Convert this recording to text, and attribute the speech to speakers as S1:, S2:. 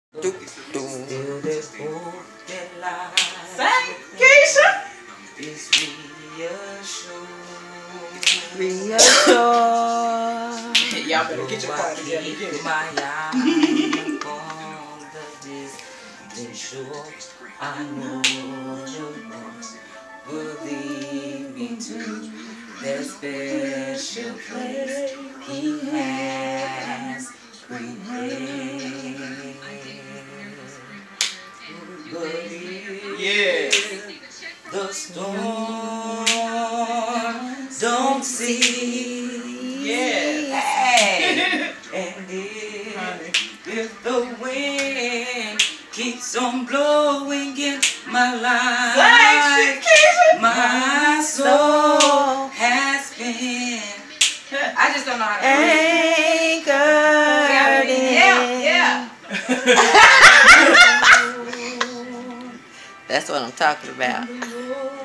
S1: Still the hope that lies
S2: Keisha
S1: is reassured.
S2: Y'all better get your part together. Get it.
S1: My eye upon the distant shore. I know you will lead me to that special place He has prepared.
S2: Yeah.
S1: The storm don't cease.
S2: Yeah.
S1: Hey. And if the wind keeps on blowing in my life, my soul has been. I just don't know how to
S3: anchored in.
S2: Yeah.
S3: That's what I'm talking about.